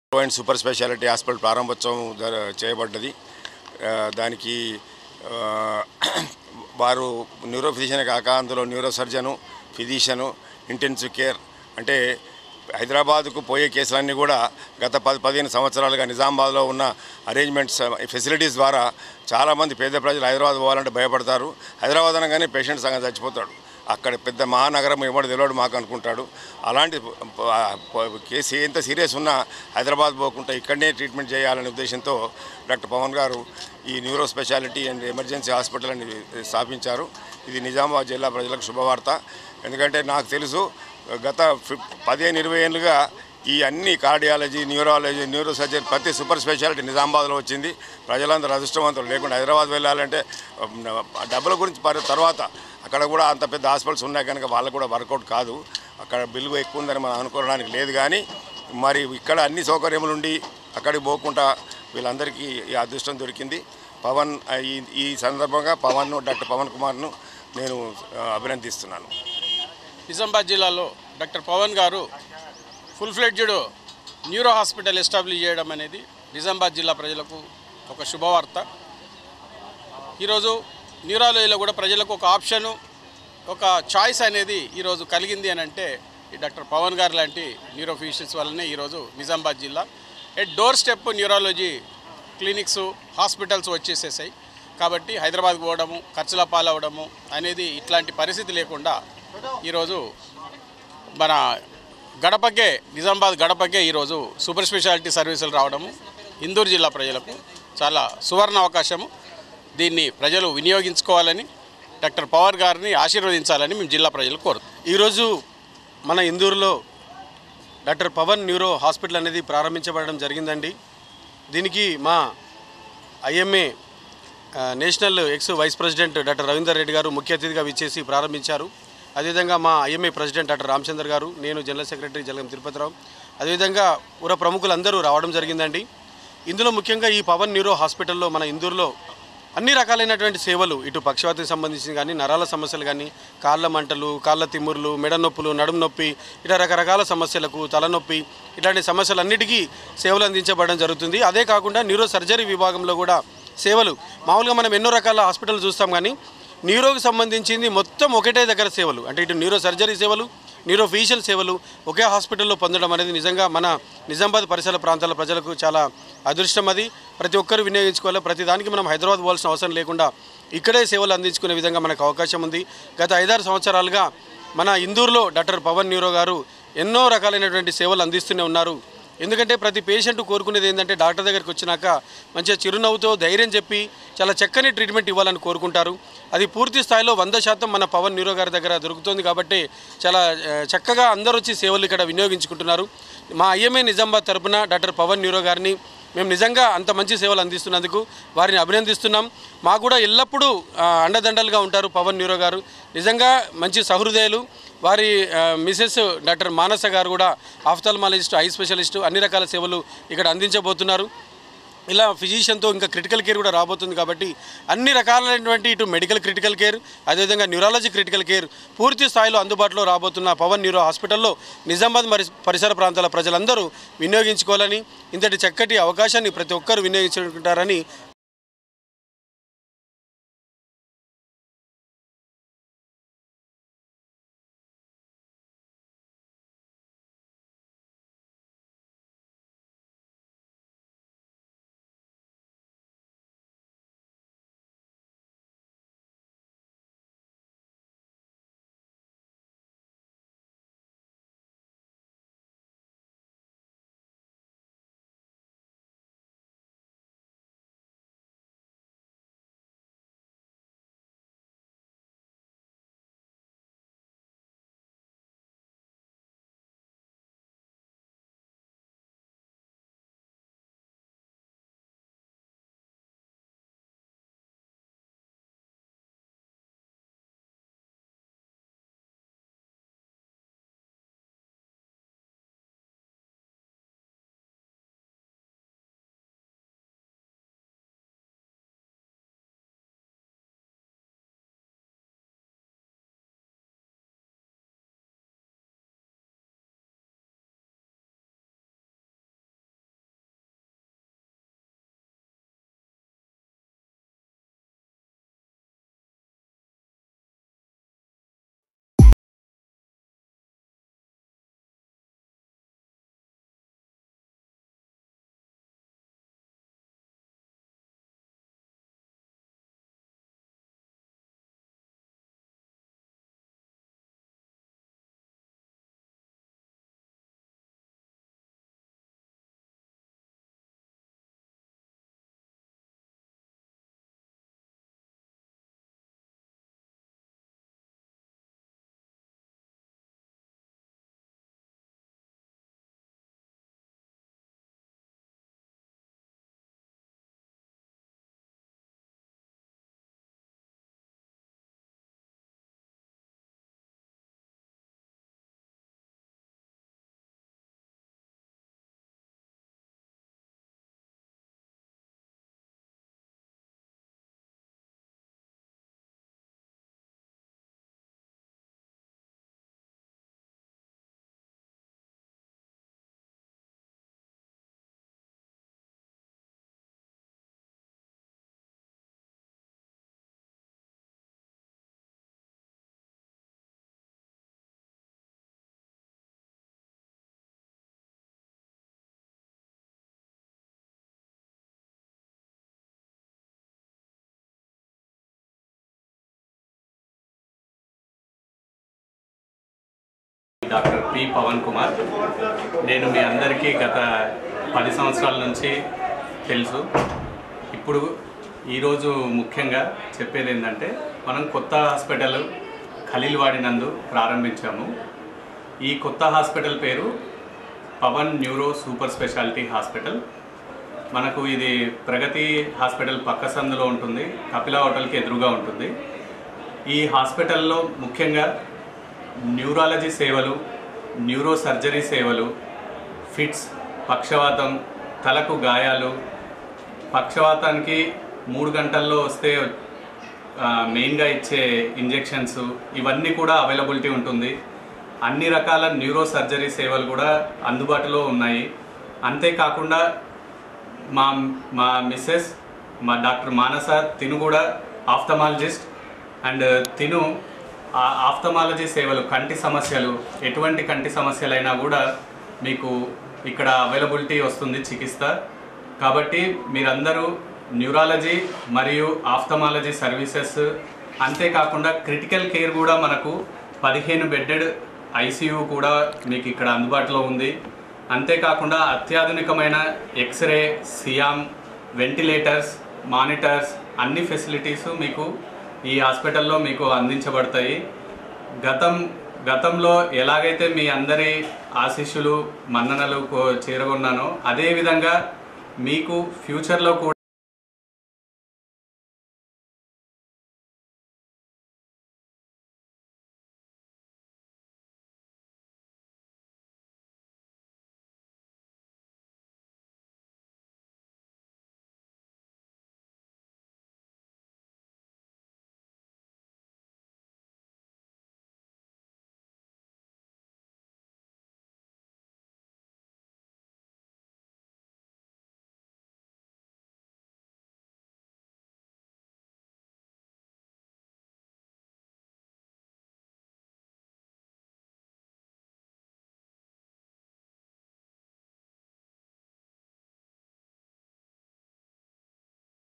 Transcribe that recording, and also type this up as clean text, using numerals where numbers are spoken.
And super speciality hospital ప్రారంభోత్సవం చేయబడ్డది. దానికి వారు న్యూరో ఫిజిషియన్ కాక అందులో neuro surgeon, physician, intensive care అంటే హైదరాబాద్కు పోయే కేసులన్నీ కూడా గత 10-15 సంవత్సరాలుగా నిజామాబాద్లో ఉన్న అరేంజ్మెంట్స్ ఫెసిలిటీస్ ద్వారా చాలామంది పేద ప్రజలు హైదరాబాద్ పోవాలంటే భయపడతారు. హైదరాబాద్ అనగానే పేషెంట్ సగం చచ్చిపోతాడు. అక్కడ పెద్ద మహానగరం ఎవడు తెలియడు మాకు అనుకుంటాడు. అలాంటి కేసు ఎంత సీరియస్ ఉన్నా హైదరాబాద్ పోకుండా ఇక్కడనే ట్రీట్మెంట్ చేయాలనే ఉద్దేశంతో డాక్టర్ పవన్ గారు ఈ neuro speciality and emergency hospital అని స్థాపించారు. ఇది నిజామాబాద్ జిల్లా ప్రజలకు శుభవార్త. ఎందుకంటే నాకు తెలుసు గత 15-20 ఏళ్ళుగా ఈ అన్ని కార్డియాలజీ, న్యూరాలజీ, న్యూరో సర్జరీ ప్రతి సూపర్ స్పెషాలిటీ నిజామాబాద్లో వచ్చింది. ప్రజలందరూ అదృష్టవంతులు. లేకుండా హైదరాబాద్ వెళ్ళాలంటే డబ్బుల గురించి తర్వాత అక్కడ కూడా అంత పెద్ద హాస్పిటల్స్ ఉన్నాయి కనుక వాళ్ళకు కూడా వర్కౌట్ కాదు. అక్కడ బిల్లు ఎక్కువ ఉందని మనం అనుకోవడానికి లేదు. కానీ మరి ఇక్కడ అన్ని సౌకర్యములు ఉండి అక్కడికి పోకుండా వీళ్ళందరికీ ఈ అదృష్టం దొరికింది. పవన్ ఈ సందర్భంగా డాక్టర్ పవన్ కుమార్ను నేను అభినందిస్తున్నాను. నిజామాబాద్ జిల్లాలో doctor Pavan garu full fledged neuro hospital establish చేయడం అనేది నిజామాబాద్ జిల్లా ప్రజలకు ఒక శుభవార్త. ఈరోజు న్యూరాలజీలో కూడా ప్రజలకు ఒక ఆప్షను, ఒక చాయిస్ అనేది ఈరోజు కలిగింది అని అంటే ఈ డాక్టర్ పవన్ గారు లాంటి న్యూరో ఫిజిషియన్స్ వల్లనే ఈరోజు నిజామాబాద్ జిల్లా door step neurology clinics, hospitals వచ్చేసేసాయి. కాబట్టి హైదరాబాద్కి పోవడము, ఖర్చుల పాలవడము అనేది ఇట్లాంటి పరిస్థితి లేకుండా ఈరోజు మన గడపకే, నిజామాబాద్ గడపకే ఈరోజు సూపర్ స్పెషాలిటీ సర్వీసులు రావడము ఇందూరు జిల్లా ప్రజలకు చాలా సువర్ణ అవకాశము. దీన్ని ప్రజలు వినియోగించుకోవాలని, డాక్టర్ పవన్ గారిని ఆశీర్వదించాలని మేము జిల్లా ప్రజలు కోరుతున్నాం. ఈరోజు మన ఇందూరులో డాక్టర్ పవన్ న్యూరో హాస్పిటల్ అనేది ప్రారంభించబడడం జరిగిందండి. దీనికి మా IMA national ex vice president doctor Ravinder Reddy garu ముఖ్య అతిథిగా విచ్చేసి ప్రారంభించారు. అదేవిధంగా మా ఐఎంఏ ప్రెసిడెంట్ డాక్టర్ రామచంద్ర గారు, నేను జనరల్ సెక్రటరీ జలగం తిరుపతిరావు, అదేవిధంగా పుర ప్రముఖులందరూ రావడం జరిగిందండి. ఇందులో ముఖ్యంగా ఈ పవన్ న్యూరో హాస్పిటల్లో మన ఇందూరులో అన్ని రకాలైనటువంటి సేవలు, ఇటు పక్షవాతం సంబంధించి కానీ, నరాల సమస్యలు కానీ, కాళ్ళ మంటలు, కాళ్ళ తిమ్ముర్లు, మెడ నొప్పులు, నడుము నొప్పి, ఇట్లా రకరకాల సమస్యలకు, తలనొప్పి, ఇట్లాంటి సమస్యలన్నిటికీ సేవలు అందించబడడం జరుగుతుంది. అదే కాకుండా న్యూరో సర్జరీ విభాగంలో కూడా సేవలు, మామూలుగా మనం ఎన్నో రకాల హాస్పిటల్ చూస్తాం కానీ న్యూరోకి సంబంధించింది మొత్తం ఒకటే దగ్గర సేవలు, అంటే ఇటు న్యూరో సర్జరీ సేవలు, న్యూరో ఫిజిషియల్ సేవలు ఒకే హాస్పిటల్లో పొందడం అనేది నిజంగా మన నిజామాబాద్ పరిసర ప్రాంతాల ప్రజలకు చాలా అదృష్టం. అది ప్రతి ఒక్కరు వినియోగించుకోవాలి. ప్రతి దానికి మనం హైదరాబాద్ పోవాల్సిన అవసరం లేకుండా ఇక్కడే సేవలు అందించుకునే విధంగా మనకు అవకాశం ఉంది. గత 5-6 సంవత్సరాలుగా మన ఇందూరులో డాక్టర్ పవన్ న్యూరో గారు ఎన్నో రకాలైనటువంటి సేవలు అందిస్తూనే ఉన్నారు. ఎందుకంటే ప్రతి పేషెంట్ కోరుకునేది ఏంటంటే డాక్టర్ దగ్గరికి వచ్చినాక మంచిగా చిరునవ్వుతో ధైర్యం చెప్పి చాలా చక్కని ట్రీట్మెంట్ ఇవ్వాలని కోరుకుంటారు. అది పూర్తి స్థాయిలో 100% మన పవన్ న్యూరో గారి దగ్గర దొరుకుతుంది. కాబట్టి చాలా చక్కగా అందరూ వచ్చి సేవలు ఇక్కడ వినియోగించుకుంటున్నారు. మా ఐఎంఏ నిజామాబాద్ తరపున డాక్టర్ పవన్ న్యూరో గారిని మేము నిజంగా అంత మంచి సేవలు అందిస్తున్నందుకు వారిని అభినందిస్తున్నాం. మాకు కూడా ఎల్లప్పుడూ అండదండలుగా ఉంటారు పవన్ న్యూరో గారు. నిజంగా మంచి సహృదయులు. వారి మిసెస్ డాక్టర్ మానస గారు కూడా ఆఫ్థాల్మాలజిస్ట్, ఐ స్పెషలిస్టు, అన్ని రకాల సేవలు ఇక్కడ అందించబోతున్నారు. ఇలా ఫిజిషియన్తో ఇంకా క్రిటికల్ కేర్ కూడా రాబోతుంది. కాబట్టి అన్ని రకాలైనటువంటి ఇటు మెడికల్ క్రిటికల్ కేర్, అదేవిధంగా న్యూరాలజీ క్రిటికల్ కేర్ పూర్తి స్థాయిలో అందుబాటులో రాబోతున్న పవన్ న్యూరో హాస్పిటల్లో నిజామాబాద్ పరిసర ప్రాంతాల ప్రజలందరూ వినియోగించుకోవాలని, ఇంతటి చక్కటి అవకాశాన్ని ప్రతి ఒక్కరు వినియోగించుకుంటారని డాక్టర్ పి పవన్ కుమార్. నేను మీ అందరికీ గత 10 సంవత్సరాల నుంచి తెలుసు. ఇప్పుడు ఈరోజు ముఖ్యంగా చెప్పేది ఏంటంటే, మనం కొత్త హాస్పిటల్ ఖలీల్వాడి నందు ప్రారంభించాము. ఈ కొత్త హాస్పిటల్ పేరు Pavan neuro super speciality hospital. మనకు ఇది ప్రగతి హాస్పిటల్ పక్క సందులో ఉంటుంది, కపిలా హోటల్కి ఎదురుగా ఉంటుంది. ఈ హాస్పిటల్లో ముఖ్యంగా న్యూరాలజీ సేవలు, న్యూరో సర్జరీ సేవలు, ఫిట్స్, పక్షవాతం, తలకు గాయాలు, పక్షవాతానికి 3 గంటల్లో వస్తే మెయిన్గా ఇచ్చే ఇంజెక్షన్స్, ఇవన్నీ కూడా అవైలబిలిటీ ఉంటుంది. అన్ని రకాల న్యూరో సర్జరీ సేవలు కూడా అందుబాటులో ఉన్నాయి. అంతేకాకుండా మా మిస్సెస్ మా డాక్టర్ మానస, తిను కూడా ఆఫ్థమాలజిస్ట్. అండ్ తిను ఆ ఆఫ్థమాలజీ సేవలు, కంటి సమస్యలు, ఎటువంటి కంటి సమస్యలైనా కూడా మీకు ఇక్కడ అవైలబిలిటీ వస్తుంది చికిత్స. కాబట్టి మీరందరూ న్యూరాలజీ మరియు ఆఫ్థమాలజీ సర్వీసెస్, అంతేకాకుండా క్రిటికల్ కేర్ కూడా మనకు 15 బెడ్డెడ్ ఐసీయూ కూడా మీకు ఇక్కడ అందుబాటులో ఉంది. అంతేకాకుండా అత్యాధునికమైన ఎక్స్రే, సియామ్, వెంటిలేటర్స్, మానిటర్స్, అన్ని ఫెసిలిటీస్ మీకు ఈ హాస్పిటల్లో మీకు అందించబడతాయి. గతంలో ఎలాగైతే మీ అందరి ఆశీస్సులు, మన్ననలు చేరగొన్నానో, అదేవిధంగా మీకు ఫ్యూచర్లో కూడా